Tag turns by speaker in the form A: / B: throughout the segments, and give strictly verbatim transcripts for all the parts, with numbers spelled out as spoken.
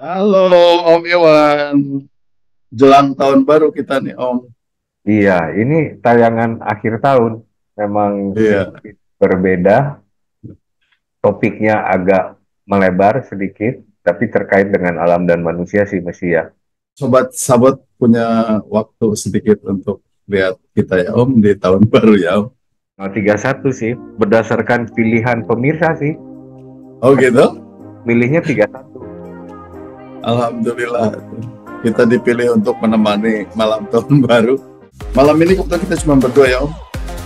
A: Halo Om Iwan, jelang tahun baru kita nih Om.
B: Iya, ini tayangan akhir tahun. Memang
A: Iya,
B: sedikit berbeda, topiknya agak melebar sedikit, tapi terkait dengan alam dan manusia sih mesti ya.
A: sobat sabot punya waktu sedikit untuk lihat kita ya Om di tahun baru ya Om.
B: Nah, tiga puluh satu sih, berdasarkan pilihan pemirsa sih,
A: Oh gitu?
B: milihnya tiga puluh satu.
A: Alhamdulillah kita dipilih untuk menemani malam tahun baru. Malam ini kebetulan kita cuma berdua ya Om.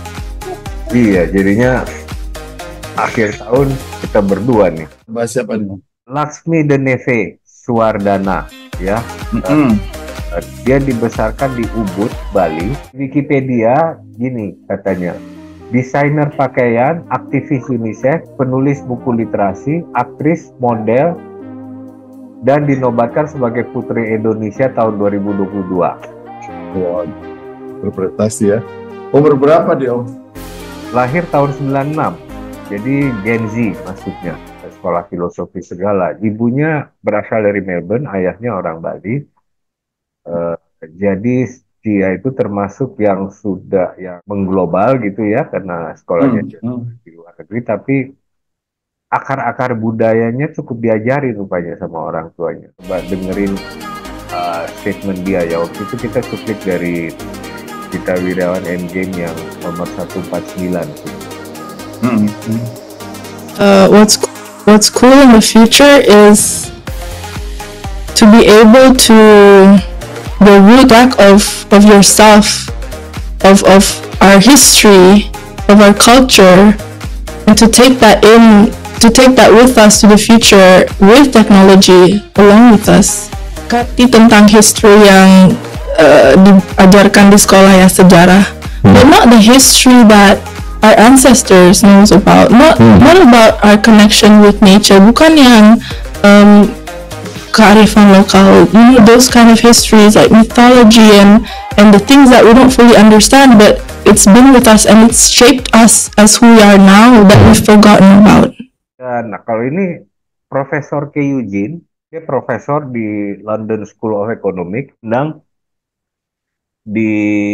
B: Iya, jadinya akhir tahun kita berdua nih.
A: Bahas siapa nih Om?
B: Laksmi Deneve Suwardana, ya.
A: Mm-mm.
B: Dia dibesarkan di Ubud, Bali. Wikipedia gini katanya, desainer pakaian, aktivis UNICEF, penulis buku literasi, aktris, model, dan dinobatkan sebagai Putri Indonesia tahun dua ribu dua puluh dua.
A: Wow, berprestasi ya. Umur berapa dia Om?
B: Lahir tahun sembilan puluh enam, jadi Gen Z maksudnya, sekolah filosofi segala. Ibunya berasal dari Melbourne, ayahnya orang Bali. Uh, jadi dia itu termasuk yang sudah yang mengglobal gitu ya, karena sekolahnya
A: Hmm, hmm.
B: di luar negeri, tapi akar-akar budayanya cukup diajari rupanya sama orang tuanya. Coba dengerin uh, statement dia ya, waktu itu kita cuplik dari Gita Wirjawan Endgame yang nomor seratus empat puluh sembilan.
A: Hmm, hmm.
C: Uh, what's what's cool in the future is to be able to the root back of of yourself, of of our history, of our culture, and to take that in, to take that with us to the future with technology along with us. Kati tentang history yang uh, diajarkan di sekolah ya, sejarah, but not the history that our ancestors knows about, not hmm. not about our connection with nature, bukan yang um, kearifan lokal, you know, those kind of histories like mythology and and the things that we don't fully understand, but it's been with us and it's shaped us as who we are now that we've forgotten about.
B: Nah, kalau ini Profesor K. Eugene, dia profesor di London School of Economics, dan di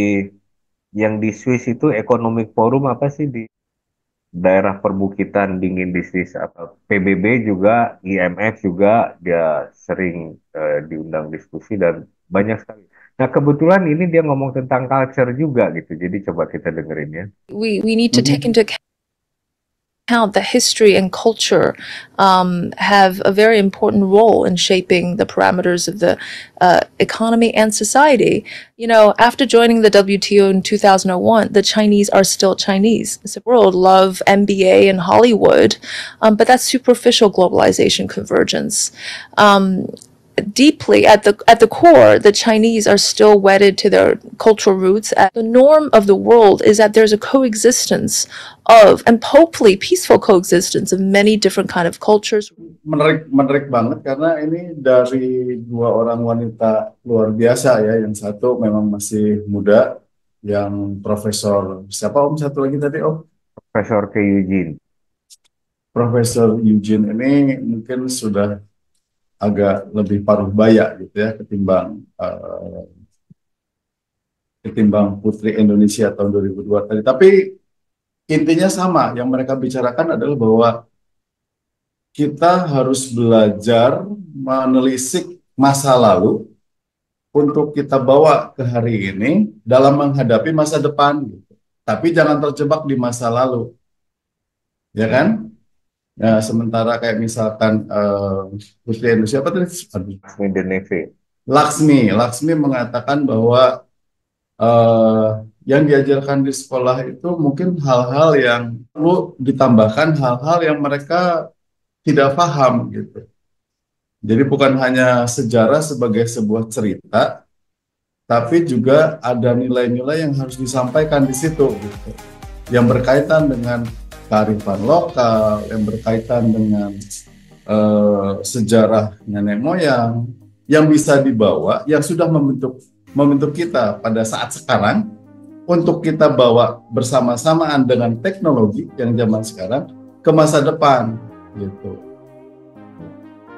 B: yang di Swiss itu Economic Forum apa sih di daerah perbukitan dingin di Swiss, apa P B B juga, I M F juga dia sering uh, diundang diskusi dan banyak sekali. Nah kebetulan ini dia ngomong tentang culture juga gitu, jadi coba kita dengerin ya.
D: We we need to take into account that history and culture um, have a very important role in shaping the parameters of the uh, economy and society. You know, after joining the W T O in two thousand one, the Chinese are still Chinese. The world love M B A and Hollywood, um, but that's superficial globalization convergence. Um, deeply at the at the core, the Chinese are still wedded to their cultural roots. The norm of the world is that there's a coexistence of, and hopefully peaceful coexistence of, many different kind of cultures.
A: Menarik, menarik banget karena ini dari dua orang wanita luar biasa ya. Yang satu memang masih muda, yang Profesor siapa Om satu lagi tadi Om?
B: Profesor K. Eugene.
A: Profesor Eugene ini mungkin sudah agak lebih paruh baya gitu ya ketimbang uh, ketimbang Putri Indonesia tahun dua ribu dua tadi. Tapi intinya sama, yang mereka bicarakan adalah bahwa kita harus belajar menelisik masa lalu untuk kita bawa ke hari ini dalam menghadapi masa depan gitu. Tapi jangan terjebak di masa lalu. Ya kan? Nah, sementara kayak misalkan uh, Putri Indonesia apa tadi?
B: Laksmi Deneve.
A: Laksmi, Laksmi mengatakan bahwa uh, yang diajarkan di sekolah itu mungkin hal-hal yang perlu ditambahkan, hal-hal yang mereka tidak paham gitu. Jadi bukan hanya sejarah sebagai sebuah cerita, tapi juga ada nilai-nilai yang harus disampaikan di situ gitu, yang berkaitan dengan kearifan lokal, yang berkaitan dengan uh, sejarah nenek moyang, yang bisa dibawa, yang sudah membentuk membentuk kita pada saat sekarang, untuk kita bawa bersama-samaan dengan teknologi yang zaman sekarang ke masa depan, gitu.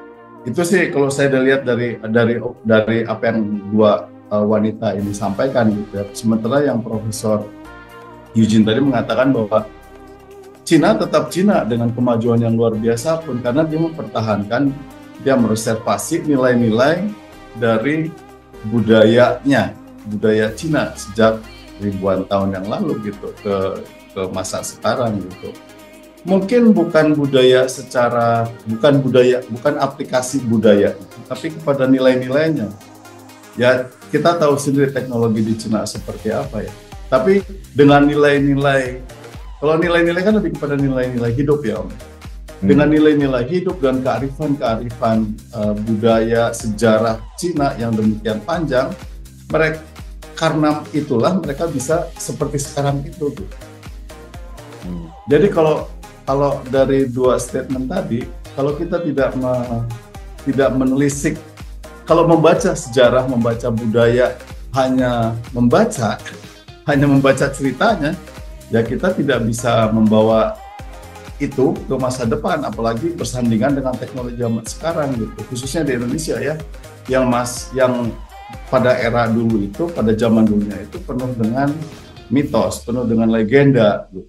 A: Itu sih kalau saya lihat dari dari dari apa yang dua uh, wanita ini sampaikan gitu ya. Sementara yang Profesor Eugene tadi mengatakan bahwa Cina tetap Cina dengan kemajuan yang luar biasa pun karena dia mempertahankan, dia mereservasi nilai-nilai dari budayanya, budaya Cina sejak ribuan tahun yang lalu gitu ke ke masa sekarang gitu. Mungkin bukan budaya secara bukan budaya bukan aplikasi budaya, tapi kepada nilai-nilainya. Ya kita tahu sendiri teknologi di Cina seperti apa ya. Tapi dengan nilai-nilai, kalau nilai-nilai kan lebih kepada nilai-nilai hidup ya Om. Dengan nilai-nilai hidup dan kearifan-kearifan uh, budaya sejarah Cina yang demikian panjang, mereka karena itulah mereka bisa seperti sekarang itu. Gitu. Hmm. Jadi kalau kalau dari dua statement tadi, kalau kita tidak me, tidak menelisik, kalau membaca sejarah, membaca budaya, hanya membaca, hanya membaca ceritanya, ya kita tidak bisa membawa itu ke masa depan, apalagi bersandingan dengan teknologi zaman sekarang gitu, khususnya di Indonesia ya, yang mas, yang pada era dulu itu, pada zaman dulunya itu penuh dengan mitos, penuh dengan legenda gitu.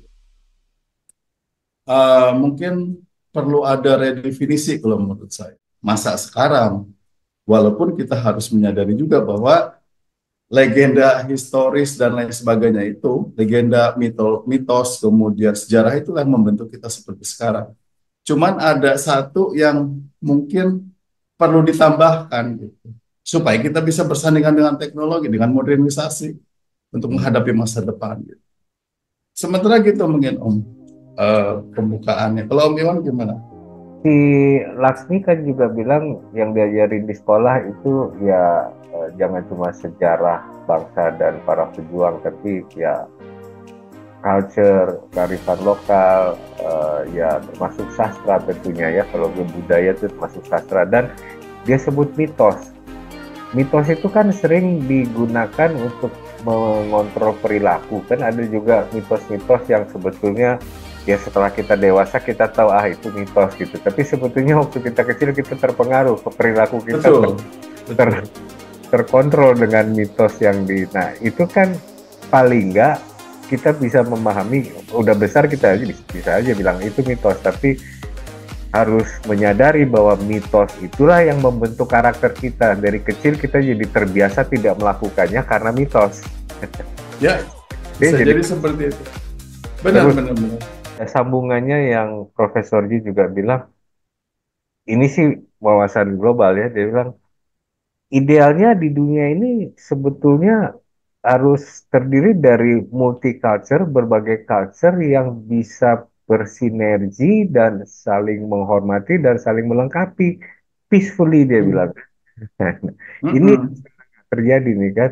A: Uh, mungkin perlu ada redefinisi kalau menurut saya masa sekarang, walaupun kita harus menyadari juga bahwa legenda historis dan lain sebagainya itu, legenda mitos, mitos kemudian sejarah itulah yang membentuk kita seperti sekarang. Cuman ada satu yang mungkin perlu ditambahkan gitu, supaya kita bisa bersandingan dengan teknologi, dengan modernisasi untuk menghadapi masa depan gitu. Sementara gitu mungkin Om Uh, pembukaannya. Kalau Om Iwan gimana?
B: Si Laksmi kan juga bilang yang diajarin di sekolah itu ya uh, jangan cuma sejarah bangsa dan para pejuang, tapi ya culture, kearifan lokal, uh, ya termasuk sastra tentunya ya. Kalau budaya itu termasuk sastra, dan dia sebut mitos. Mitos itu kan sering digunakan untuk mengontrol perilaku. Kan ada juga mitos-mitos yang sebetulnya ya setelah kita dewasa kita tahu ah itu mitos gitu, tapi sebetulnya waktu kita kecil kita terpengaruh ke perilaku kita.
A: Betul.
B: ter, ter, terkontrol dengan mitos yang di, nah itu kan paling enggak kita bisa memahami, udah besar kita aja bisa, bisa aja bilang itu mitos, tapi harus menyadari bahwa mitos itulah yang membentuk karakter kita. Dari kecil kita jadi terbiasa tidak melakukannya karena mitos.
A: Ya, bisa jadi, jadi seperti itu. Benar, benar, benar.
B: Sambungannya yang Profesor Ji juga bilang, ini sih wawasan global ya, dia bilang idealnya di dunia ini sebetulnya harus terdiri dari multiculture, berbagai culture yang bisa bersinergi dan saling menghormati dan saling melengkapi peacefully, dia hmm. bilang. Ini hmm. terjadi nih kan,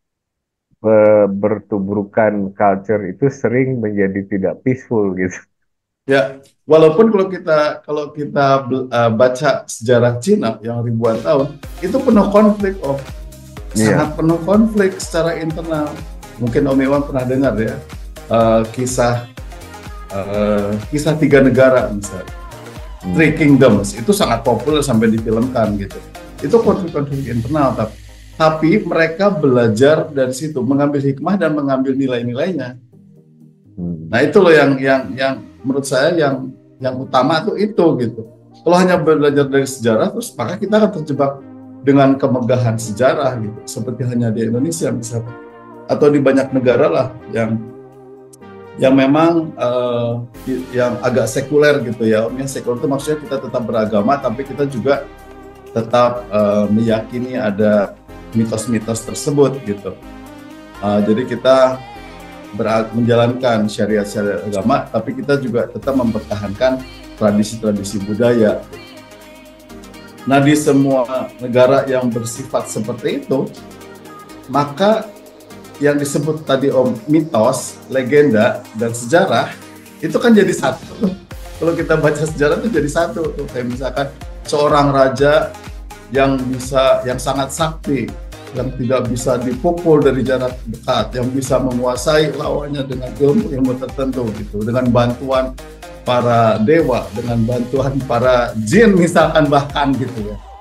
B: bertubrukan culture itu sering menjadi tidak peaceful gitu.
A: Ya, walaupun kalau kita kalau kita uh, baca sejarah Cina yang ribuan tahun itu penuh konflik, Om. Sangat yeah. penuh konflik secara internal. Mungkin Om Iwan pernah dengar ya uh, kisah uh, kisah tiga negara misalnya, hmm. Three Kingdoms, itu sangat populer sampai difilmkan gitu. Itu konflik-konflik internal, tapi tapi mereka belajar dari situ, mengambil hikmah dan mengambil nilai-nilainya. Hmm. Nah itu loh yang yang yang menurut saya yang yang utama tuh itu gitu. Kalau hanya belajar dari sejarah terus, maka kita akan terjebak dengan kemegahan sejarah gitu, seperti hanya di Indonesia misalnya, atau di banyak negara lah yang yang memang uh, yang agak sekuler gitu ya. Yang sekuler itu maksudnya kita tetap beragama, tapi kita juga tetap uh, meyakini ada mitos-mitos tersebut gitu. Uh, jadi kita ber- menjalankan syariat-syariat agama, tapi kita juga tetap mempertahankan tradisi-tradisi budaya. Nah, di semua negara yang bersifat seperti itu, maka yang disebut tadi Om mitos, legenda, dan sejarah itu kan jadi satu. Kalau kita baca sejarah itu jadi satu. Kayak misalkan seorang raja yang bisa, yang sangat sakti, yang tidak bisa dipukul dari jarak dekat, yang bisa menguasai lawannya dengan ilmu-ilmu tertentu gitu, dengan bantuan para dewa, dengan bantuan para jin misalkan bahkan gitu ya.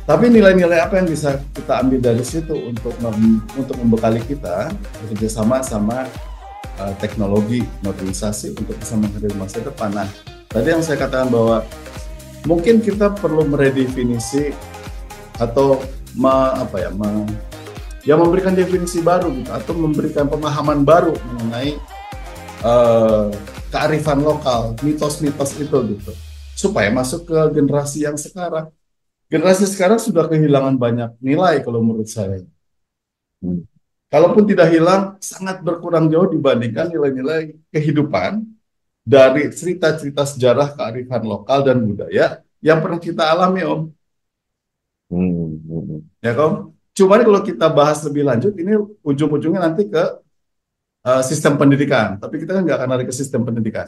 A: Tapi nilai-nilai apa yang bisa kita ambil dari situ untuk mem untuk membekali kita bekerja sama sama uh, teknologi modernisasi untuk bisa menghadapi masa depan. Nah, tadi yang saya katakan bahwa mungkin kita perlu meredefinisi atau me, apa ya, me, ya memberikan definisi baru gitu, atau memberikan pemahaman baru mengenai uh, kearifan lokal, mitos-mitos itu gitu, supaya masuk ke generasi yang sekarang. Generasi sekarang sudah kehilangan banyak nilai kalau menurut saya. Hmm. Kalaupun tidak hilang, sangat berkurang jauh dibandingkan nilai-nilai kehidupan dari cerita-cerita sejarah kearifan lokal dan budaya yang pernah kita alami, Om. Hmm. Ya, Om. Cuma kalau kita bahas lebih lanjut, ini ujung-ujungnya nanti ke uh, sistem pendidikan. Tapi kita kan nggak akan lari ke sistem pendidikan.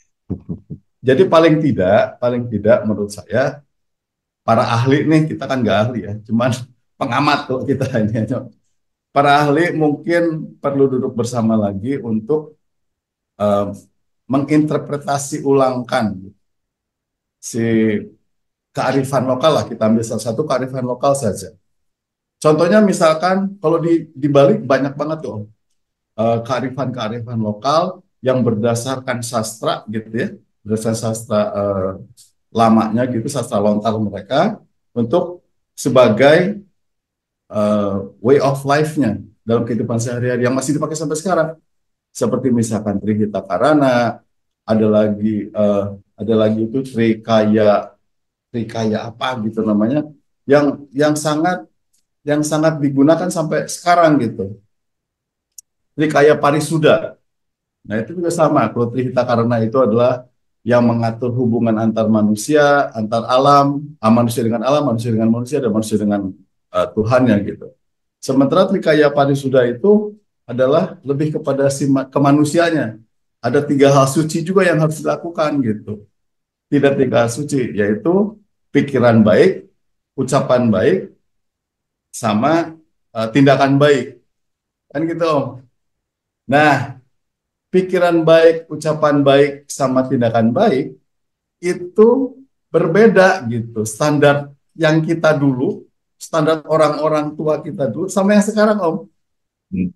A: Jadi paling tidak, paling tidak menurut saya, para ahli nih, kita kan nggak ahli ya, cuman pengamat kalau kita ini. Para ahli mungkin perlu duduk bersama lagi untuk uh, menginterpretasi ulangkan si kearifan lokal lah. Kita ambil salah satu kearifan lokal saja. Contohnya misalkan kalau di, di Bali banyak banget tuh uh, kearifan-kearifan lokal yang berdasarkan sastra gitu ya, berdasarkan sastra uh, lamanya gitu, sastra lontar mereka untuk sebagai uh, way of life-nya dalam kehidupan sehari-hari yang masih dipakai sampai sekarang. Seperti misalkan Trihita Karana, ada lagi uh, ada lagi itu Trikaya Trikaya apa gitu namanya, yang yang sangat yang sangat digunakan sampai sekarang gitu. Trikaya Parisuda. Nah, itu juga sama. Kalau Trihita Karana itu adalah yang mengatur hubungan antar manusia, antar alam, manusia dengan alam, manusia dengan manusia, dan manusia dengan uh, Tuhannya gitu. Sementara Trikaya Parisuda itu adalah lebih kepada si kemanusiaannya. Ada tiga hal suci juga yang harus dilakukan gitu. Tidak tiga hal suci, yaitu pikiran baik, ucapan baik, sama uh, tindakan baik. Kan gitu, Om. Nah, pikiran baik, ucapan baik, sama tindakan baik itu berbeda gitu. Standar yang kita dulu, standar orang-orang tua kita dulu, sama yang sekarang, Om. Hmm.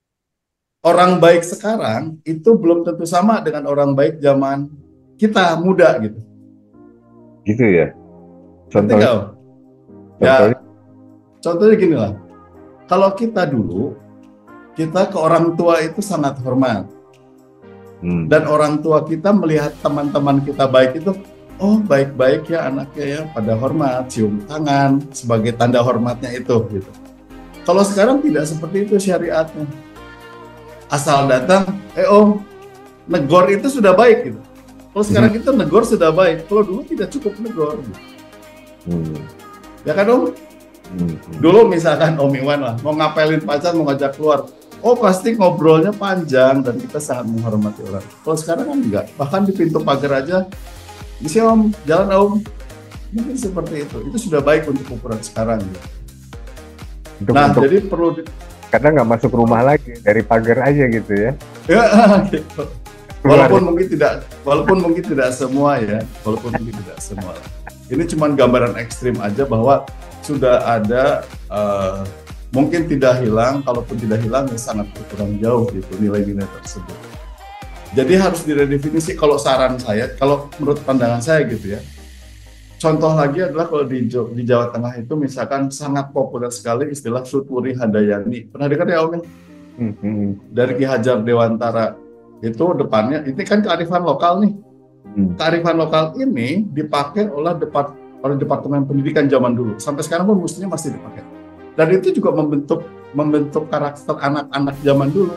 A: Orang baik sekarang itu belum tentu sama dengan orang baik zaman kita muda gitu.
B: Gitu ya? Contohnya?
A: Om? Ya, contohnya gini lah. Kalau kita dulu, kita ke orang tua itu sangat hormat. Hmm. Dan orang tua kita melihat teman-teman kita baik itu, oh baik-baik ya anaknya ya, pada hormat, cium tangan sebagai tanda hormatnya itu gitu. Kalau sekarang tidak seperti itu syariatnya. Asal datang, eh om, negor itu sudah baik gitu. Kalau sekarang hmm. itu negor sudah baik, kalau dulu tidak cukup negor. Gitu. Hmm. Ya kan om? Hmm. Dulu misalkan Om Iwan lah, mau ngapelin pacar, mau ngajak keluar, oh pasti ngobrolnya panjang dan kita sangat menghormati orang. Kalau sekarang kan enggak, bahkan di pintu pagar aja, bisa om, jalan om, mungkin seperti itu. Itu sudah baik untuk ukuran sekarang. Gitu.
B: Untuk,
A: nah
B: untuk,
A: jadi perlu di...
B: karena nggak masuk rumah lagi, dari pagar aja gitu ya.
A: Ya gitu. Walaupun mungkin tidak, walaupun mungkin tidak semua ya, walaupun mungkin tidak semua. Ini cuma gambaran ekstrim aja bahwa sudah ada uh, mungkin tidak hilang, kalaupun tidak hilang ya sangat berkurang jauh gitu nilai-nilai tersebut. Jadi harus diredefinisi. Kalau saran saya, kalau menurut pandangan saya gitu ya. Contoh lagi adalah kalau di, di Jawa Tengah itu misalkan sangat populer sekali istilah Sutwuri Handayani. Pernah dengar ya Om? Hmm. Dari Ki Hajar Dewantara itu depannya, ini kan kearifan lokal nih. Hmm. Kearifan lokal ini dipakai oleh, depart, oleh Departemen Pendidikan zaman dulu. Sampai sekarang pun mestinya masih dipakai. Dan itu juga membentuk membentuk karakter anak-anak zaman dulu.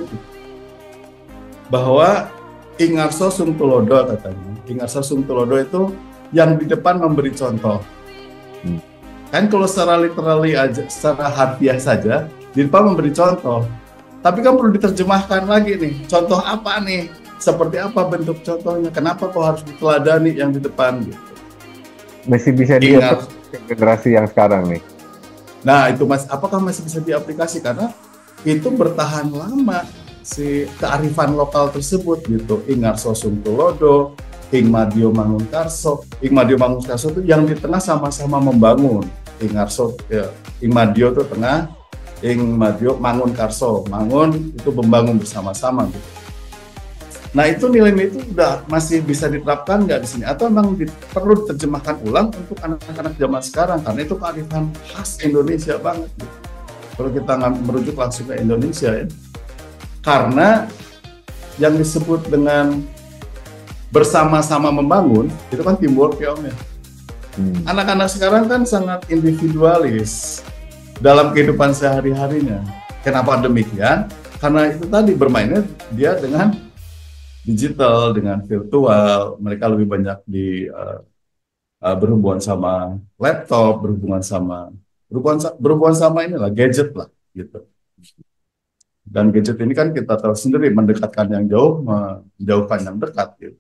A: Bahwa Ingarso Sungtulodo katanya. Ingarso Sungtulodo itu yang di depan memberi contoh. Hmm. Kan kalau secara literally aja, secara harfiah saja, di depan memberi contoh. Tapi kan perlu diterjemahkan lagi nih. Contoh apa nih? Seperti apa bentuk contohnya? Kenapa kok harus diteladani yang di depan gitu?
B: Masih bisa diaplikasi ke generasi yang sekarang nih.
A: Nah itu mas, apakah masih bisa diaplikasi? Karena itu bertahan lama si kearifan lokal tersebut gitu. Ingarso Sungtulodo, Ing Madio Mangunkarso, Ing Madio Mangunkarso itu yang di tengah sama-sama membangun ing ngarso ya, ing madyo itu tengah, ing madyo mangun karso, mangun itu membangun bersama-sama gitu. Nah itu nilai-nilai itu udah masih bisa diterapkan nggak di sini atau memang di, perlu diterjemahkan ulang untuk anak-anak zaman sekarang karena itu kearifan khas Indonesia banget gitu. Kalau kita nggak merujuk langsung ke Indonesia ya, karena yang disebut dengan bersama-sama membangun itu kan teamwork ya Om ya. Hmm. Anak-anak sekarang kan sangat individualis dalam kehidupan sehari-harinya. Kenapa demikian? Karena itu tadi bermainnya dia dengan digital, dengan virtual, mereka lebih banyak di uh, uh, berhubungan sama laptop, berhubungan sama berhubungan, berhubungan sama inilah gadget lah gitu. Dan gadget ini kan kita tahu sendiri mendekatkan yang jauh, menjauhkan yang dekat gitu.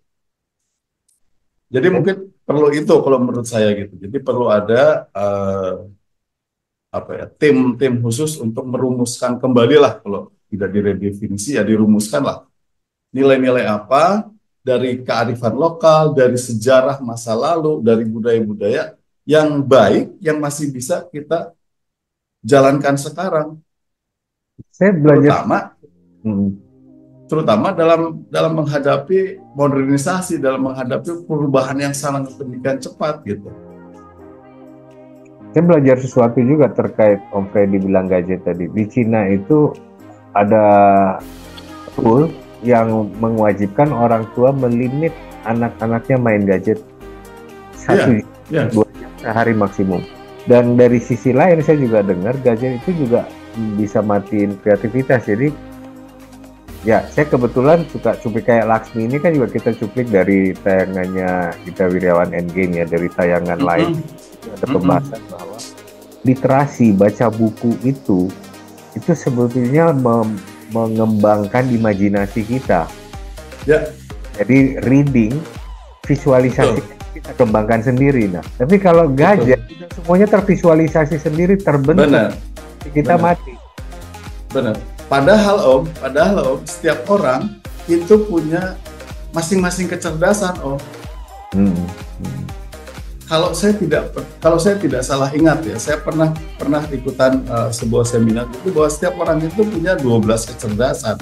A: Jadi mungkin perlu itu kalau menurut saya gitu. Jadi perlu ada uh, apa ya tim-tim khusus untuk merumuskan kembali lah kalau tidak diredefinisi ya dirumuskan lah. Nilai-nilai apa dari kearifan lokal, dari sejarah masa lalu, dari budaya-budaya yang baik, yang masih bisa kita jalankan sekarang.
B: Saya belajar,
A: terutama,
B: hmm.
A: terutama dalam dalam menghadapi modernisasi, dalam menghadapi perubahan yang sangat demikian cepat gitu.
B: Saya belajar sesuatu juga terkait Om Freddy bilang gadget tadi. Di Cina itu ada rule yang mewajibkan orang tua melimit anak-anaknya main gadget satu yeah, yeah. dua jam sehari maksimum. Dan dari sisi lain saya juga dengar gadget itu juga bisa matiin kreativitas. Jadi ya saya kebetulan suka cuplik kayak Laksmi ini kan juga kita cuplik dari tayangannya Gita Wirjawan Endgame ya, dari tayangan mm-hmm. lain ada pembahasan mm-hmm. bahwa literasi baca buku itu itu sebetulnya mem mengembangkan imajinasi kita. Ya. Jadi reading, visualisasi Betul. Kita kembangkan sendiri. Nah, tapi kalau gadget Betul. Semuanya tervisualisasi sendiri, terbentuk. Benar. Kita Benar. Mati.
A: Benar. Padahal Om, padahal Om, setiap orang itu punya masing-masing kecerdasan Om. Hmm. Hmm. Kalau saya tidak kalau saya tidak salah ingat ya, saya pernah pernah ikutan uh, sebuah seminar itu bahwa setiap orang itu punya dua belas kecerdasan.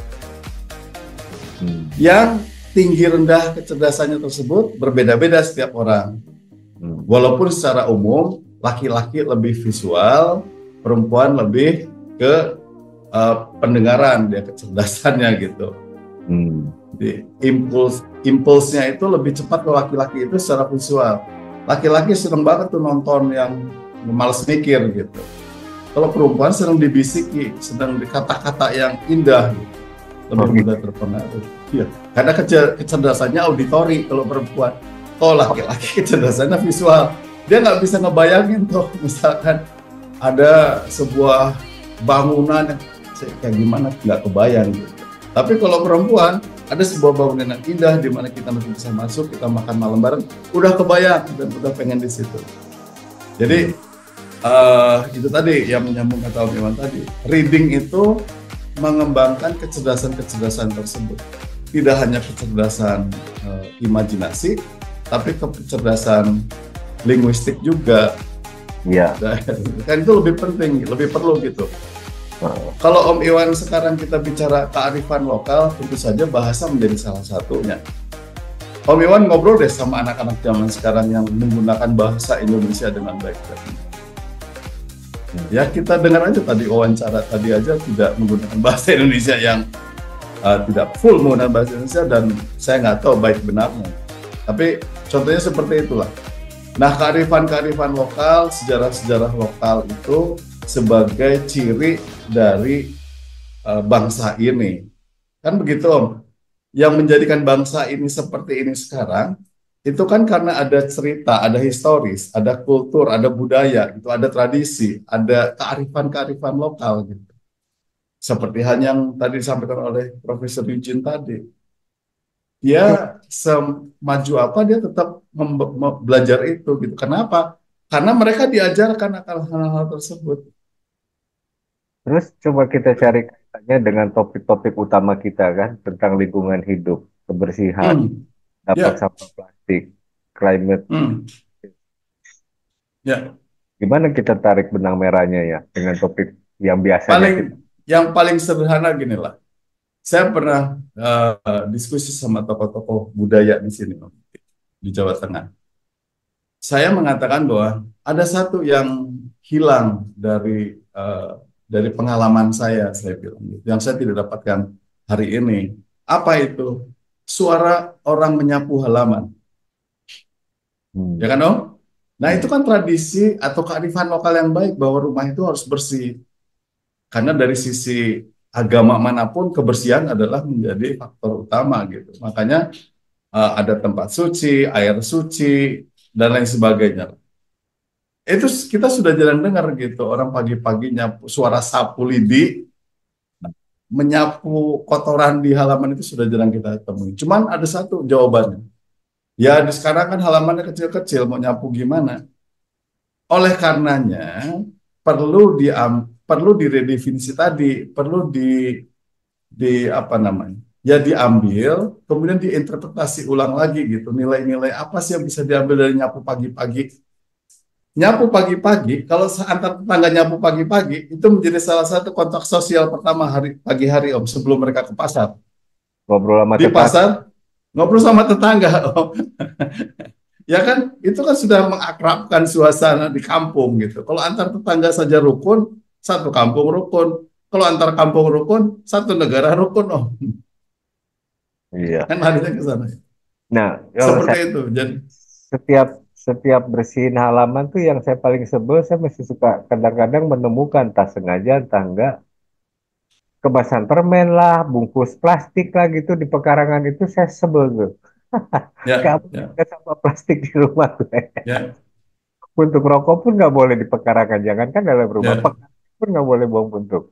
A: Hmm. Yang tinggi rendah kecerdasannya tersebut berbeda-beda setiap orang. Hmm. Walaupun secara umum laki-laki lebih visual, perempuan lebih ke uh, pendengaran dia kecerdasannya gitu. Hmm. Jadi impuls impulsnya itu lebih cepat ke laki-laki itu secara visual. Laki-laki seneng banget tuh nonton yang malas mikir gitu. Kalau perempuan senang dibisiki, senang kata-kata yang indah gitu. Lebih oh, mudah terpengaruh. Iya. Karena kecerdasannya auditori kalau perempuan. Oh laki-laki kecerdasannya visual. Dia nggak bisa ngebayangin tuh misalkan ada sebuah bangunan yang kayak gimana nggak kebayang gitu. Tapi kalau perempuan ada sebuah bangunan yang indah di mana kita masih bisa masuk, kita makan malam bareng, udah kebayang dan udah pengen di situ. Jadi uh, itu tadi yang menyambung kata Om Iwan tadi, reading itu mengembangkan kecerdasan-kecerdasan tersebut. Tidak hanya kecerdasan uh, imajinasi, tapi kecerdasan linguistik juga. Iya. Kan itu lebih penting, lebih perlu gitu. Kalau Om Iwan sekarang kita bicara kearifan lokal, tentu saja bahasa menjadi salah satunya. Om Iwan ngobrol deh sama anak-anak zaman sekarang yang menggunakan bahasa Indonesia dengan baik. Ya kita dengar aja tadi wawancara tadi aja tidak menggunakan bahasa Indonesia yang uh, tidak full menggunakan bahasa Indonesia dan saya nggak tahu baik benarnya. Tapi contohnya seperti itulah. Nah kearifan-kearifan lokal, sejarah-sejarah lokal itu sebagai ciri dari uh, bangsa ini. Kan begitu Om. Yang menjadikan bangsa ini seperti ini sekarang, itu kan karena ada cerita, ada historis, ada kultur, ada budaya, gitu, ada tradisi, ada kearifan-kearifan lokal. Gitu. Seperti hal yang tadi disampaikan oleh Profesor Eugene tadi. Dia semaju apa, dia tetap belajar itu. Gitu. Kenapa? Karena mereka diajarkan akan hal-hal tersebut.
B: Terus coba kita cari kaitannya dengan topik-topik utama kita kan tentang lingkungan hidup, kebersihan, mm. dapat yeah. sampah plastik, climate.
A: Mm. Ya,
B: Gimana kita tarik benang merahnya ya dengan topik yang biasanya
A: Paling
B: kita.
A: yang paling sederhana gini lah. Saya pernah uh, diskusi sama tokoh-tokoh budaya di sini, Om, di Jawa Tengah. Saya mengatakan bahwa ada satu yang hilang dari uh, dari pengalaman saya, saya bilang, yang saya tidak dapatkan hari ini. Apa itu? Suara orang menyapu halaman.
B: Hmm.
A: Ya kan, Om? Nah, itu
B: Hmm.
A: kan tradisi atau kearifan lokal yang baik bahwa rumah itu harus bersih. Karena dari sisi agama manapun kebersihan adalah menjadi faktor utama gitu. Makanya uh, ada tempat suci, air suci, dan lain sebagainya. Itu kita sudah jarang dengar gitu. Orang pagi-pagi nyapu, suara sapu lidi, menyapu kotoran di halaman itu sudah jarang kita temui. Cuman ada satu jawabannya. Ya, di sekarang kan halamannya kecil-kecil, mau nyapu gimana? Oleh karenanya perlu diam, perlu diredefinisi tadi, perlu di di apa namanya? Ya diambil, kemudian diinterpretasi ulang lagi gitu. Nilai-nilai apa sih yang bisa diambil dari nyapu pagi-pagi? Nyapu pagi-pagi, kalau antar tetangga nyapu pagi-pagi, itu menjadi salah satu kontak sosial pertama hari pagi hari, Om, sebelum mereka ke pasar.
B: Ngobrol sama
A: Di
B: tetangga.
A: pasar, ngobrol sama tetangga, Om. Ya kan, itu kan sudah mengakrabkan suasana di kampung gitu. Kalau antar tetangga saja rukun, satu kampung rukun. Kalau antar kampung rukun, satu negara rukun, Om.
B: Iya.
A: Kan larinya ke sana.
B: Nah, kalau
A: Seperti
B: saya
A: itu. Jadi
B: setiap setiap bersihin halaman tuh yang saya paling sebel, saya masih suka kadang-kadang menemukan tas sengaja entah enggak kemasan permen lah, bungkus plastik lah gitu di pekarangan itu saya sebel tuh.
A: ya,
B: Kamu
A: ya,
B: ada sampah plastik di rumah gue.
A: ya,
B: Puntung rokok pun nggak boleh di pekarangan, jangankan dalam rumah,
A: ya.
B: pekarangan pun nggak boleh buang puntung.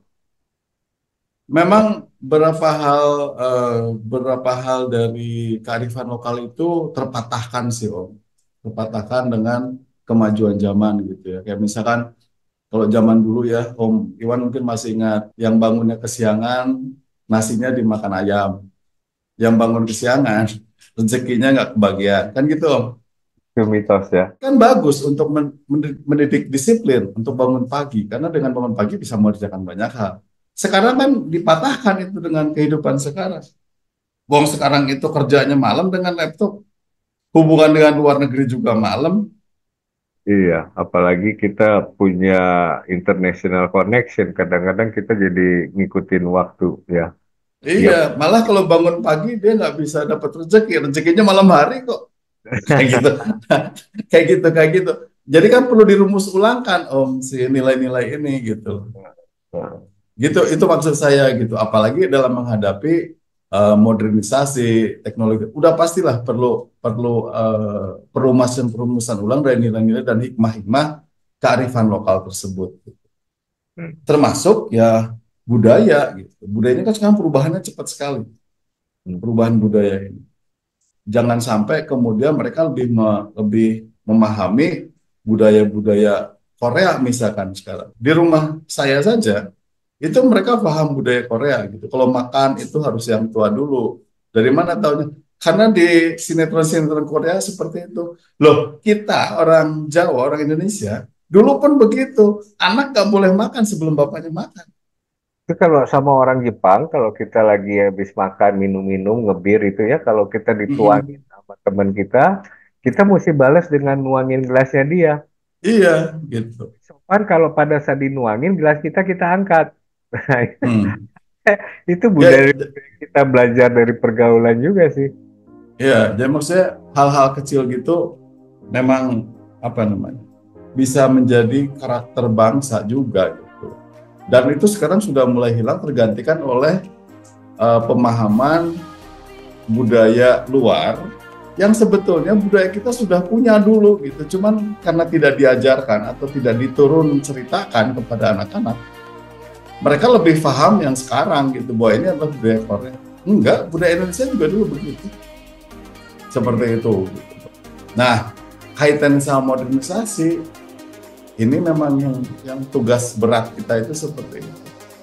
A: Memang beberapa hal eh, beberapa hal dari kearifan lokal itu terpatahkan sih, Om. Terpatahkan dengan kemajuan zaman gitu ya. Kayak misalkan kalau zaman dulu ya, Om Iwan mungkin masih ingat yang bangunnya kesiangan, nasinya dimakan ayam. Yang bangun kesiangan, rezekinya nggak kebagian. Kan gitu, Om.
B: Itu mitos ya.
A: Kan bagus untuk men- men- mendidik disiplin untuk bangun pagi. Karena dengan bangun pagi bisa mengerjakan banyak hal. Sekarang kan dipatahkan itu dengan kehidupan sekarang. Wong sekarang itu kerjanya malam dengan laptop, hubungan dengan luar negeri juga malam.
B: Iya, apalagi kita punya international connection, kadang-kadang kita jadi ngikutin waktu ya. Dia
A: Iya, malah kalau bangun pagi dia nggak bisa dapat rezeki, rezekinya malam hari kok. Kayak gitu, kayak gitu, kayak gitu. Jadi kan perlu dirumus ulangkan, Om, si nilai-nilai ini gitu.
B: Nah,
A: Gitu, itu maksud saya gitu. Apalagi dalam menghadapi eh, modernisasi teknologi, udah pastilah perlu perlu eh, perumusan-perumusan ulang dari nilai-nilai dan hikmah-hikmah kearifan lokal tersebut.
B: hmm,
A: Termasuk ya budaya gitu. Budayanya kan sekarang perubahannya cepat sekali.
B: hmm.
A: Perubahan budaya ini. Jangan sampai kemudian mereka lebih me- lebih memahami budaya-budaya Korea misalkan sekarang. Di rumah saya saja itu mereka paham budaya Korea gitu. Kalau makan itu harus yang tua dulu. Dari mana taunya? Karena di sinetron-sinetron Korea seperti itu. Loh, kita orang Jawa, orang Indonesia, dulu pun begitu. Anak nggak boleh makan sebelum bapaknya makan.
B: Itu kalau sama orang Jepang, kalau kita lagi habis makan, minum-minum, ngebir itu ya, kalau kita dituangin
A: Mm-mm.
B: sama teman kita, kita mesti balas dengan nuangin gelasnya dia.
A: Iya, gitu.
B: Sopan kalau pada saat dinuangin, gelas kita kita angkat. Nah,
A: Hmm.
B: itu
A: Ya,
B: budaya kita belajar dari pergaulan juga sih.
A: ya, jadi maksudnya hal-hal kecil gitu memang apa namanya bisa menjadi karakter bangsa juga gitu. Dan itu sekarang sudah mulai hilang tergantikan oleh eh, pemahaman budaya luar yang sebetulnya budaya kita sudah punya dulu gitu. Cuman karena tidak diajarkan atau tidak diturun ceritakan kepada anak-anak, mereka lebih paham yang sekarang gitu bahwa ini adalah budaya Korea. Enggak, budaya Indonesia juga dulu begitu. Seperti itu. Nah, kaitan sama modernisasi, ini memang yang, yang tugas berat kita itu seperti itu.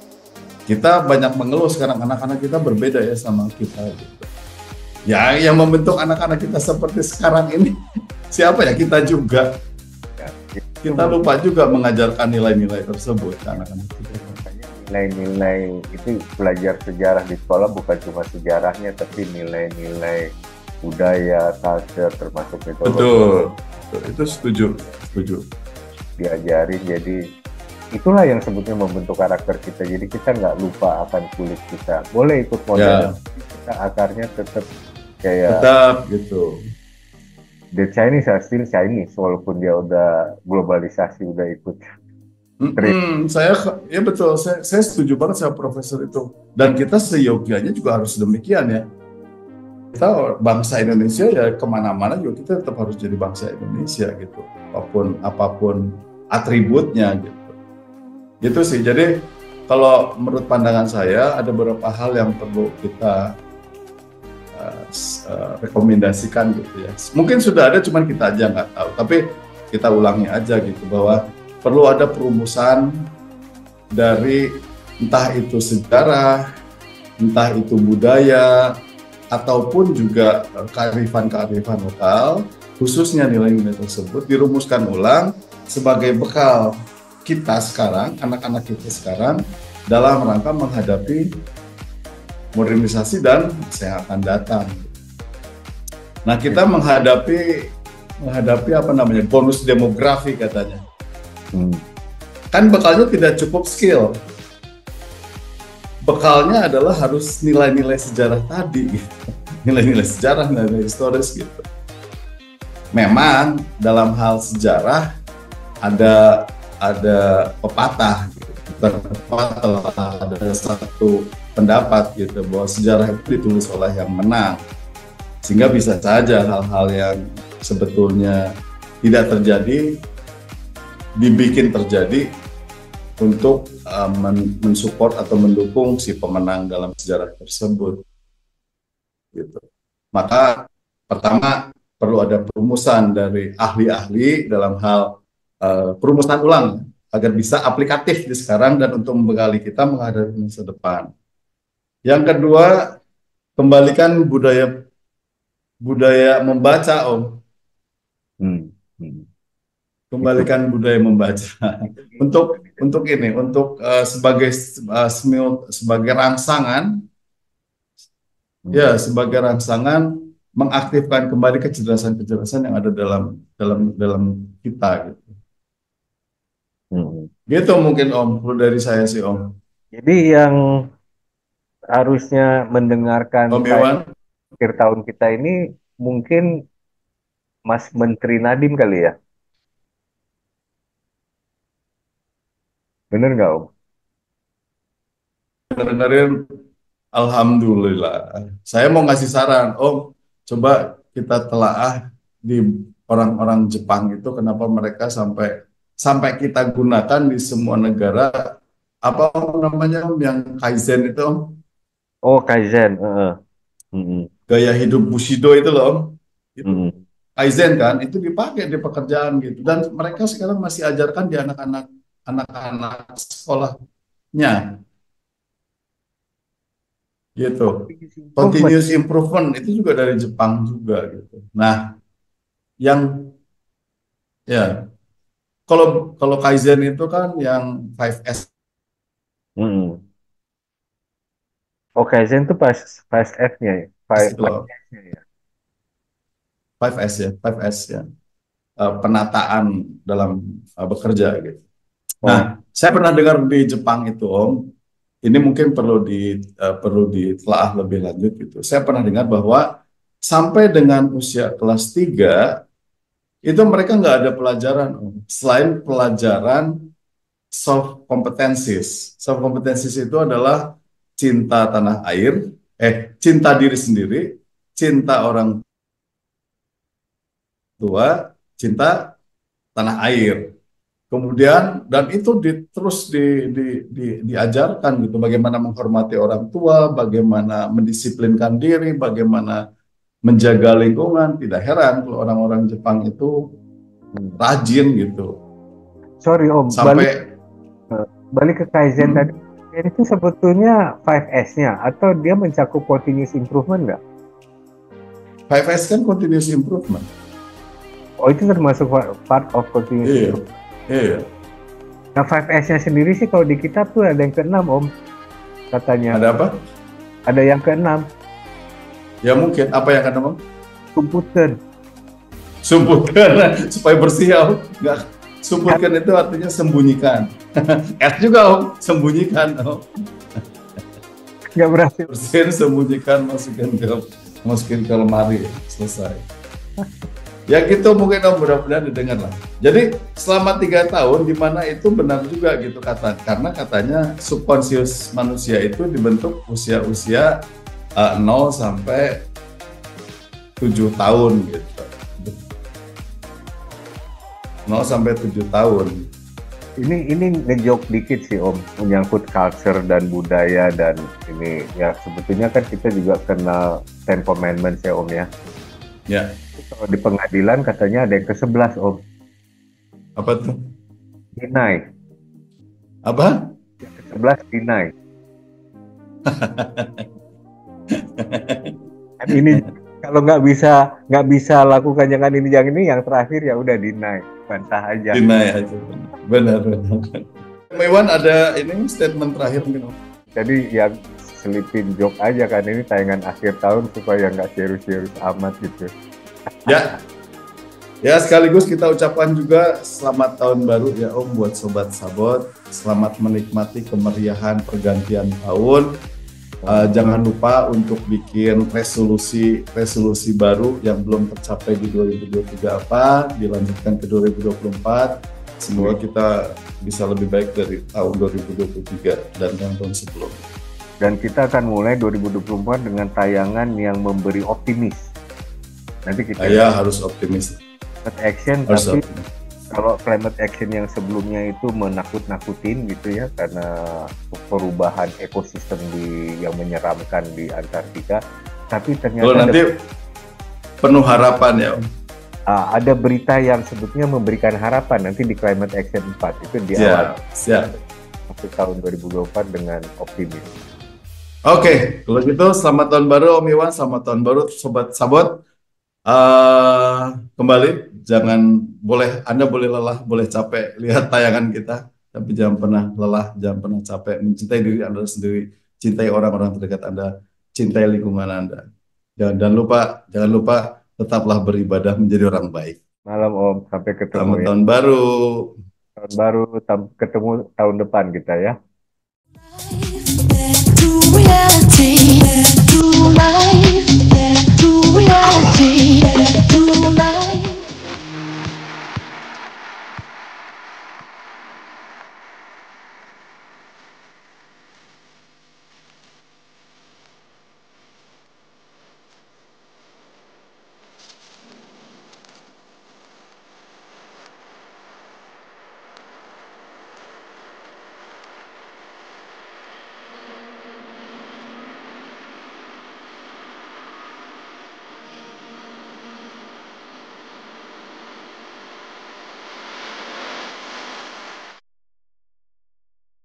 A: Kita banyak mengeluh sekarang anak-anak kita berbeda ya sama kita. Gitu. Ya, yang membentuk anak-anak kita seperti sekarang ini siapa ya? Kita juga. kita lupa juga mengajarkan nilai-nilai tersebut ke anak-anak kita.
B: Nilai-nilai itu belajar sejarah di sekolah bukan cuma sejarahnya, tapi nilai-nilai budaya, culture, termasuk metodologi.
A: Betul, betul. Itu setuju, setuju.
B: Diajarin, jadi itulah yang sebetulnya membentuk karakter kita. Jadi kita nggak lupa akan kulit kita. Boleh ikut model,
A: Ya.
B: kita akarnya tetap kayak
A: Tetap gitu.
B: the Chinese are still Chinese, walaupun dia udah globalisasi, udah ikut.
A: Mm-mm, saya, ya betul, saya, saya setuju banget sama profesor itu. Dan kita seyogianya juga harus demikian ya. Kita bangsa Indonesia ya kemana-mana juga kita tetap harus jadi bangsa Indonesia gitu. Apapun apapun atributnya gitu. Gitu sih. Jadi kalau menurut pandangan saya ada beberapa hal yang perlu kita uh, uh, rekomendasikan gitu ya. Mungkin sudah ada, cuman kita aja nggak tahu. Tapi kita ulangi aja gitu bahwa perlu ada perumusan dari entah itu sejarah, entah itu budaya, ataupun juga kearifan-kearifan lokal, khususnya nilai-nilai tersebut dirumuskan ulang sebagai bekal kita sekarang, anak-anak kita sekarang, dalam rangka menghadapi modernisasi dan masa yang akan datang. Nah, kita menghadapi menghadapi apa namanya bonus demografi katanya.
B: Hmm.
A: Kan bekalnya tidak cukup skill. Bekalnya adalah harus nilai-nilai sejarah tadi, gitu. Nilai-nilai sejarah, nilai historis gitu. Memang dalam hal sejarah ada ada pepatah, gitu. Bukan pepatah, ada satu pendapat gitu bahwa sejarah itu ditulis oleh yang menang, sehingga bisa saja hal-hal yang sebetulnya tidak terjadi dibikin terjadi untuk uh, men mensupport atau mendukung si pemenang dalam sejarah tersebut. Gitu. Maka pertama perlu ada perumusan dari ahli-ahli dalam hal uh, perumusan ulang agar bisa aplikatif di sekarang dan untuk membekali kita menghadapi masa depan. Yang kedua, kembalikan budaya budaya membaca, Om.
B: Hmm. Hmm.
A: Kembalikan budaya membaca untuk untuk ini untuk uh, sebagai uh, semil, sebagai rangsangan hmm. ya sebagai rangsangan mengaktifkan kembali kecerdasan-kecerdasan yang ada dalam dalam dalam kita gitu.
B: Hmm.
A: Gitu mungkin Om, perlu dari saya sih Om.
B: Jadi yang harusnya mendengarkan
A: Om Iwan,
B: akhir tahun kita ini mungkin Mas Menteri Nadiem kali ya. Bener nggak Om?
A: dengerin, alhamdulillah. Saya mau ngasih saran, Om, coba kita telaah di orang-orang Jepang itu kenapa mereka sampai sampai kita gunakan di semua negara apa namanya Om yang Kaizen itu Om?
B: Oh Kaizen, uh, uh,
A: Gaya hidup Bushido itu loh Om. Itu
B: uh,
A: Kaizen kan, itu dipakai di pekerjaan gitu dan mereka sekarang masih ajarkan di anak-anak anak-anak sekolahnya gitu. Continuous improvement itu juga dari Jepang juga gitu. Nah, yang ya kalau kalau Kaizen itu kan yang five S.
B: uh. Oh Kaizen itu pas five S-nya ya, five S-nya ya.
A: five S ya, five S ya. Uh, penataan dalam uh, bekerja gitu.
B: Oh.
A: Nah, saya pernah dengar di Jepang itu Om, ini mungkin perlu di uh, perlu ditelaah lebih lanjut gitu. Saya pernah dengar bahwa sampai dengan usia kelas tiga itu mereka nggak ada pelajaran Om, selain pelajaran soft competencies. Soft competencies itu adalah cinta tanah air, eh cinta diri sendiri, cinta orang tua, cinta tanah air. Kemudian dan itu di, terus di, di, di, diajarkan gitu bagaimana menghormati orang tua, bagaimana mendisiplinkan diri, bagaimana menjaga lingkungan. Tidak heran kalau orang-orang Jepang itu rajin gitu.
B: Sorry Om,
A: sampai
B: balik, balik ke Kaizen hmm. tadi. Itu sebetulnya five S-nya atau dia mencakup continuous improvement nggak?
A: five S kan continuous improvement.
B: Oh itu termasuk part of continuous
A: iya.
B: improvement?
A: Iya.
B: Nah, five S-nya sendiri sih kalau di kita tuh ada yang keenam, Om. Katanya.
A: Ada apa?
B: Ada yang keenam.
A: Ya mungkin. Apa yang kata Bang?
B: Sumputkan.
A: Sumputkan supaya bersih ya Om. Nggak. Sumputkan itu artinya sembunyikan. S juga Om, sembunyikan Om.
B: Nggak berhasil.
A: Bersihin, sembunyikan, masukin ke masukin ke lemari, selesai. Ya gitu mungkin Om, mudah-mudahan didengar lah. Jadi selama tiga tahun di mana itu benar juga gitu kata, karena katanya subconscious manusia itu dibentuk usia-usia uh, nol sampai tujuh tahun gitu. nol sampai tujuh tahun.
B: Ini ini ngejok dikit sih Om, menyangkut culture dan budaya dan ini ya sebetulnya kan kita juga kenal Ten Commandments ya Om ya.
A: Ya.
B: Kalau di pengadilan katanya ada yang ke sebelas Om.
A: Apa tuh?
B: Deny.
A: Apa?
B: Yang ke sebelas deny. Dan ini kalau nggak bisa nggak bisa lakukan jangan ini jangan ini, yang terakhir ya udah deny, bantah aja.
A: Deny aja. Benar benar. Iwan ada ini statement terakhir mungkin Om.
B: Jadi yang selipin joke aja kan, ini tayangan akhir tahun supaya nggak serius-serius amat gitu.
A: Ya, ya sekaligus kita ucapkan juga selamat tahun baru ya Om buat Sobat Sabot. Selamat menikmati kemeriahan pergantian tahun. Uh, jangan lupa untuk bikin resolusi resolusi baru yang belum tercapai di dua ribu dua puluh tiga apa, dilanjutkan ke dua ribu dua puluh empat. Semoga kita bisa lebih baik dari tahun dua ribu dua puluh tiga dan tahun sebelumnya.
B: Dan kita akan mulai dua ribu dua puluh empat dengan tayangan yang memberi optimis. Nanti kita
A: ya harus optimis.
B: Climate action,
A: harus
B: tapi
A: optimis.
B: Kalau climate action yang sebelumnya itu menakut-nakutin gitu ya, karena perubahan ekosistem di yang menyeramkan di Antartika, tapi ternyata
A: Kalau nanti
B: ada,
A: penuh harapan ya Om.
B: uh, ada berita yang sebetulnya memberikan harapan nanti di climate action empat itu di
A: Siap,
B: awal
A: siap.
B: masuk tahun dua ribu dua puluh empat dengan optimis.
A: Oke, kalau gitu selamat tahun baru Om Iwan, selamat tahun baru Sobat Sabot. Uh, kembali, jangan boleh Anda boleh lelah, boleh capek lihat tayangan kita, tapi jangan pernah lelah, jangan pernah capek mencintai diri Anda sendiri, cintai orang-orang terdekat Anda, cintai lingkungan Anda. Jangan, jangan lupa, jangan lupa tetaplah beribadah menjadi orang baik.
B: Malam Om, sampai ketemu
A: Selamat
B: ya.
A: tahun baru.
B: Tahun baru, tam- ketemu tahun depan kita ya.
E: To reality, to life, to reality.